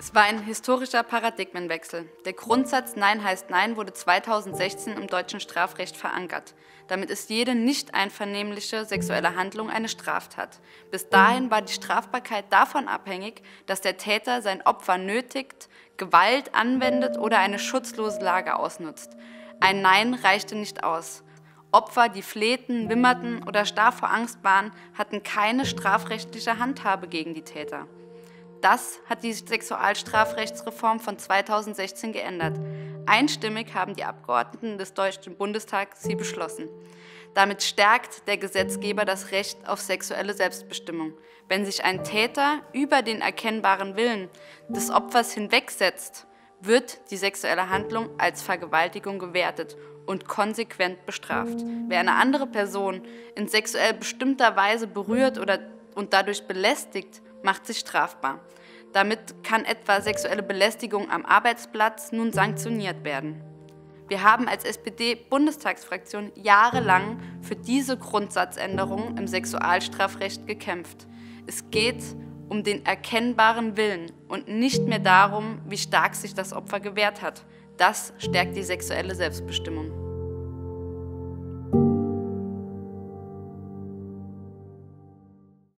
Es war ein historischer Paradigmenwechsel. Der Grundsatz Nein heißt Nein wurde 2016 im deutschen Strafrecht verankert. Damit ist jede nicht einvernehmliche sexuelle Handlung eine Straftat. Bis dahin war die Strafbarkeit davon abhängig, dass der Täter sein Opfer nötigt, Gewalt anwendet oder eine schutzlose Lage ausnutzt. Ein Nein reichte nicht aus. Opfer, die flehten, wimmerten oder starr vor Angst waren, hatten keine strafrechtliche Handhabe gegen die Täter. Das hat die Sexualstrafrechtsreform von 2016 geändert. Einstimmig haben die Abgeordneten des Deutschen Bundestags sie beschlossen. Damit stärkt der Gesetzgeber das Recht auf sexuelle Selbstbestimmung. Wenn sich ein Täter über den erkennbaren Willen des Opfers hinwegsetzt, wird die sexuelle Handlung als Vergewaltigung gewertet und konsequent bestraft. Wer eine andere Person in sexuell bestimmter Weise berührt und dadurch belästigt, macht sich strafbar. Damit kann etwa sexuelle Belästigung am Arbeitsplatz nun sanktioniert werden. Wir haben als SPD-Bundestagsfraktion jahrelang für diese Grundsatzänderung im Sexualstrafrecht gekämpft. Es geht um den erkennbaren Willen und nicht mehr darum, wie stark sich das Opfer gewehrt hat. Das stärkt die sexuelle Selbstbestimmung.